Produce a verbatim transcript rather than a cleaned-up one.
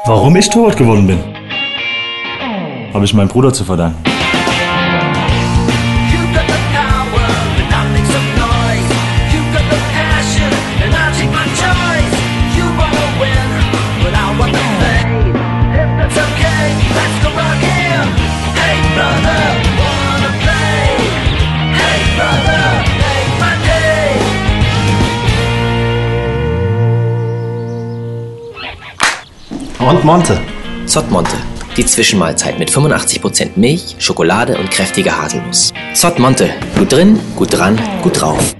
Warum ich Torwart geworden bin, habe ich meinem Bruder zu verdanken. Und Monte. Zott Monte, die Zwischenmahlzeit mit fünfundachtzig Prozent Milch, Schokolade und kräftiger Haselnuss. Zott Monte, gut drin, gut dran, gut drauf.